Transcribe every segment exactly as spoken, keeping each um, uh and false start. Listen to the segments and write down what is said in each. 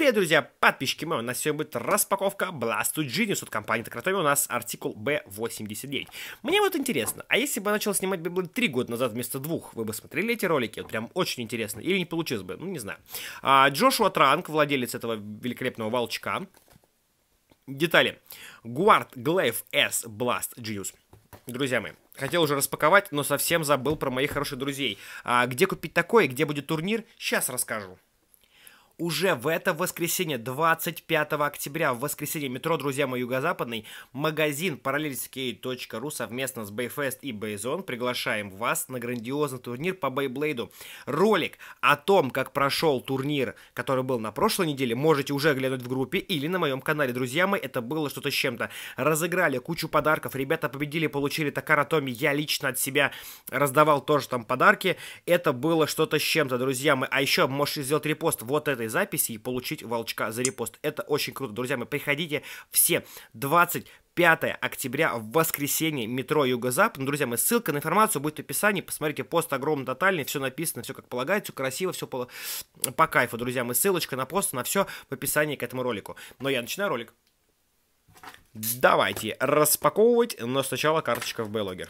Привет, друзья, подписчики мои, у нас сегодня будет распаковка Blast to Genius от компании Takatomi, у нас артикул би восемьдесят девять. Мне вот интересно, а если бы я начал снимать Beyblade три года назад вместо двух, вы бы смотрели эти ролики? Вот прям очень интересно, или не получилось бы, ну не знаю. А, Джошуа Транк, владелец этого великолепного волчка. Детали. Guard Glaive S Blast Genius. Друзья мои, хотел уже распаковать, но совсем забыл про моих хороших друзей. А где купить такое, где будет турнир, сейчас расскажу. Уже в это воскресенье, двадцать пятого октября, в воскресенье, метро, друзья мои, Юго-Западный, магазин параллельскейт точка ру совместно с Bayfest и Bayzone приглашаем вас на грандиозный турнир по Бейблейду. Ролик о том, как прошел турнир, который был на прошлой неделе, можете уже глянуть в группе или на моем канале. Друзья мои, это было что-то с чем-то. Разыграли кучу подарков, ребята победили, получили Takatomi, я лично от себя раздавал тоже там подарки. Это было что-то с чем-то, друзья мои. А еще можете сделать репост вот этой записи и получить волчка за репост. Это очень круто, друзья мои. Приходите все. двадцать пятого октября в воскресенье, метро Юго-Запад. Ну, друзья мои, ссылка на информацию будет в описании. Посмотрите, пост огромный, тотальный, все написано, все как полагается, все красиво, все по, по кайфу, друзья мои. Ссылочка на пост, на все в описании к этому ролику. Но я начинаю ролик. Давайте распаковывать, но сначала карточка в Бейлогер.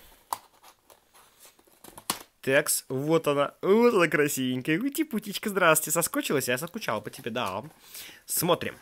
Текс, вот она, вот она красивенькая. Ути-путичка, здрасте, соскучилась? Я соскучала по тебе, да. Смотрим.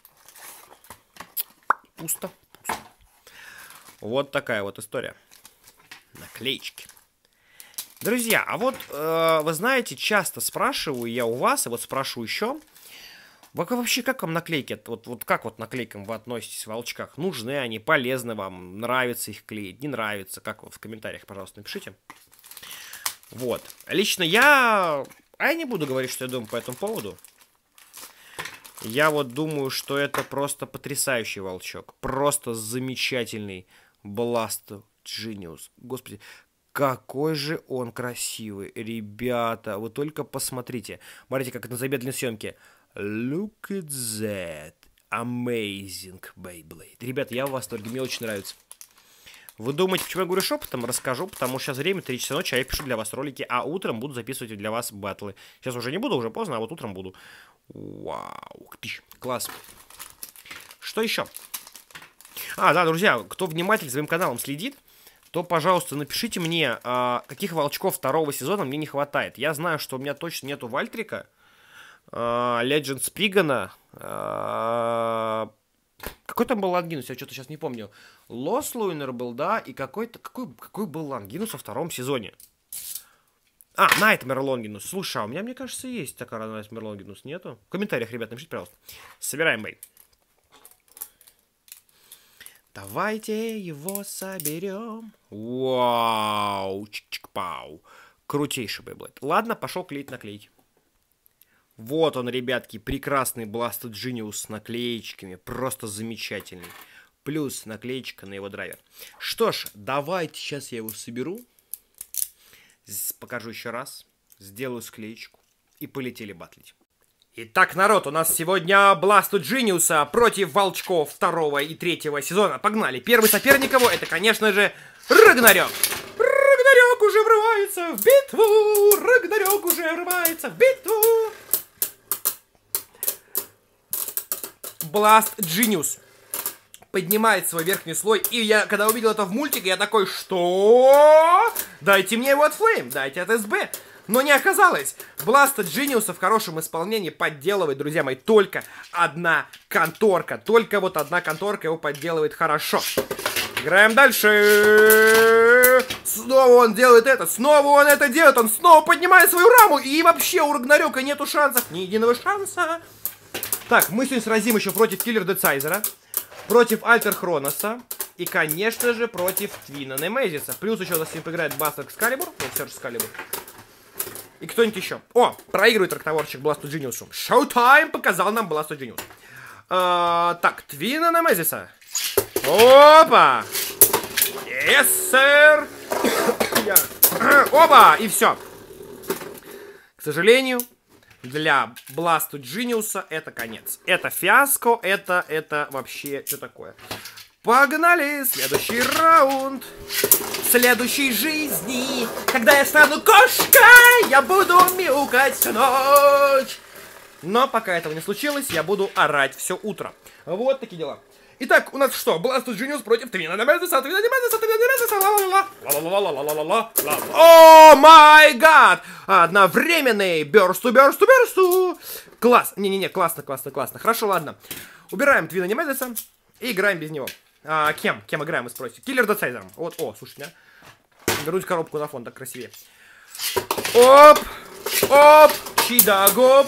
Пусто, пусто. Вот такая вот история. Наклеечки. Друзья, а вот, э, вы знаете, часто спрашиваю я у вас, и вот спрашиваю еще, вы вообще как вам наклейки? Вот, вот как вот наклейкам вы относитесь в волчках? Нужны они, полезны вам, нравится их клеить, не нравится? Как вы в комментариях, пожалуйста, напишите. Вот. Лично я... А я не буду говорить, что я думаю по этому поводу. Я вот думаю, что это просто потрясающий волчок. Просто замечательный Blast to Genius. Господи, какой же он красивый. Ребята, вы только посмотрите. Смотрите, как это на замедленной съемке. Look at that. Amazing Beyblade. Ребята, я в восторге. Мне очень нравится. Вы думаете, почему я говорю шепотом? Расскажу, потому что сейчас время три часа ночи, а я пишу для вас ролики, а утром буду записывать для вас батлы. Сейчас уже не буду, уже поздно, а вот утром буду. Вау, класс. Что еще? А, да, друзья, кто внимательно за моим каналом следит, то, пожалуйста, напишите мне, а, каких волчков второго сезона мне не хватает. Я знаю, что у меня точно нету Вальтрика, а, Legend Спригана, а, какой там был Лангинус, я что-то сейчас не помню. Лос Луинер был, да, и какой-то, какой, какой был Лангинус во втором сезоне? А, Найтмер Лонгинус. Слушай, а у меня, мне кажется, есть такая Найтмер Лонгинус, нету? В комментариях, ребят, напишите, пожалуйста. Собираем бей. Давайте его соберем. Вау, чик-чик-пау. Крутейший Бейблейд. Ладно, пошел клеить наклейки. Вот он, ребятки, прекрасный Blast to Genius с наклеечками, просто замечательный. Плюс наклеечка на его драйвер. Что ж, давайте сейчас я его соберу. Покажу еще раз. Сделаю склеечку. И полетели батлить. Итак, народ, у нас сегодня Blast to Genius против волчков второго и третьего сезона. Погнали. Первый соперник его, это, конечно же, Рагнарёк. Рагнарёк уже врывается в битву. Рагнарёк уже врывается в битву. Blast Genius поднимает свой верхний слой. И я, когда увидел это в мультике, я такой, что? Дайте мне его от Flame, дайте от эс би. Но не оказалось. Blast Genius в хорошем исполнении подделывает, друзья мои, только одна конторка. Только вот одна конторка его подделывает хорошо. Играем дальше. Снова он делает это. Снова он это делает. Он снова поднимает свою раму. И вообще у Рагнарёка нету шансов. Ни единого шанса. Так, мы сегодня сразим еще против Киллер Децайзера, против Альтер Хроноса и, конечно же, против Твина Немезиса. Плюс еще за ним поиграет Бастер Экскалибур, вот Серж Экскалибур. И кто-нибудь еще. О, проигрывает рактоворчик Blast to Genius. Showtime показал нам Blast to Genius. А, так, Твина Немезиса. Опа! Yes, sir! Опа! И все. К сожалению, для Blast to Genius это конец. Это фиаско, это, это вообще, что такое? Погнали! Следующий раунд. В следующей жизни, когда я стану кошкой, я буду мяукать всю ночь. Но пока этого не случилось, я буду орать все утро. Вот такие дела. Итак, у нас что? Blasted Genius против Twina Nemesis, Twina Nemesis, Twina Nemesis. О май гад! Одновременный бёрсту, бёрсту, бёрсту. Класс. Не-не-не, классно, классно, классно. Хорошо, ладно. Убираем Twina Nemesis и играем без него. А, кем? Кем играем, вы спросите? Киллер Децайзером. Вот, о, слушайте, да? Вернуть коробку на фон, так красивее. Оп! Оп! Чидагоп!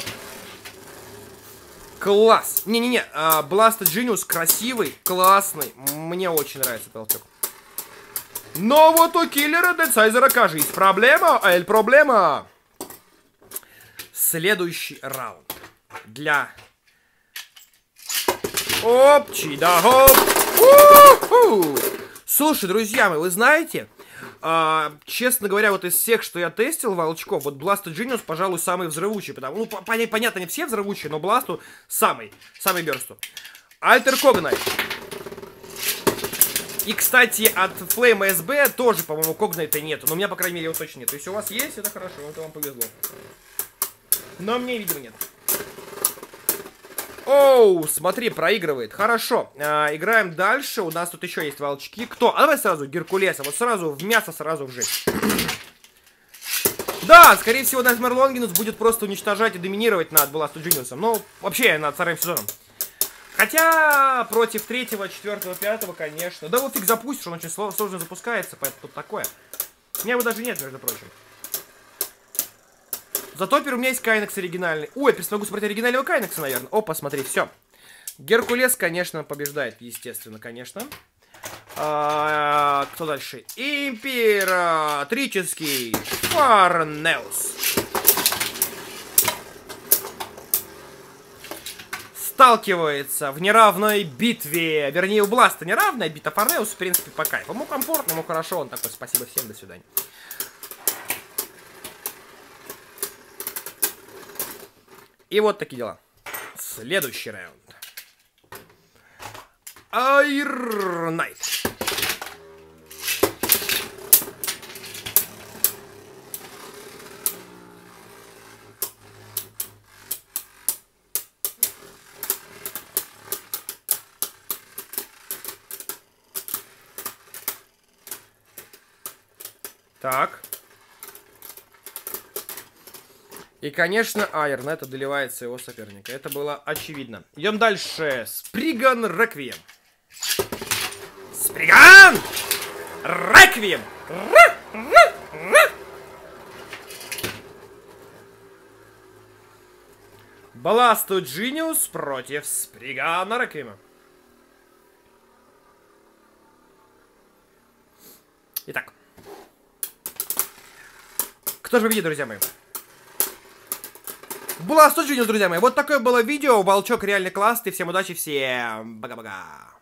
Класс! Не-не-не, Blasted Genius красивый, классный. Мне очень нравится толчок. Но вот у киллера Децайзера, кажется, проблема, эль проблема. Следующий раунд. Для... Оп, чидагоп! Слушай, друзья мои, вы знаете... А, честно говоря, вот из всех, что я тестил волчков, вот Blasted Genius, пожалуй, самый взрывучий. Потому, ну, по понятно, не все взрывучие, но Бласту самый, самый бёрсту. Альтер Cognite. И, кстати, от Flame эс би тоже, по-моему, Cognite нету. Но у меня, по крайней мере, его точно нет. Если у вас есть, это хорошо, это вам повезло. Но мне, видимо, нет. Оу, смотри, проигрывает. Хорошо, а, играем дальше. У нас тут еще есть волчки. Кто? А давай сразу Геркулеса. Вот сразу в мясо, сразу в жесть. Да, скорее всего, Nightmare Longinus будет просто уничтожать и доминировать над Blasted Genius. Ну, вообще, над вторым сезоном. Хотя, против третьего, четвертого, пятого, конечно. Да вот фиг запустишь, он очень сложно запускается, поэтому тут такое. У меня его даже нет, между прочим. Зато теперь у меня есть Кайнекс оригинальный. Ой, я смогу смотреть оригинального Кайнекса, наверное. Опа, смотри, все. Геркулес, конечно, побеждает, естественно, конечно. А, кто дальше? Императрический Фарнеус. Сталкивается в неравной битве. Вернее, у Бласта неравная битва. Фарнеус, в принципе, по кайфу. Ему комфортно, ему хорошо. Он такой, спасибо всем, до свидания. И вот такие дела. Следующий раунд. Air Knight. Так. И, конечно, Айрон это доливается его соперника. Это было очевидно. Идем дальше. Сприган Реквием. Сприган Реквием. Blasted Genius против Спригана Реквиема. Итак. Кто же победит, друзья мои? Blasted Genius, друзья мои. Вот такое было видео. Волчок реально классный. Всем удачи, всем пока-пока.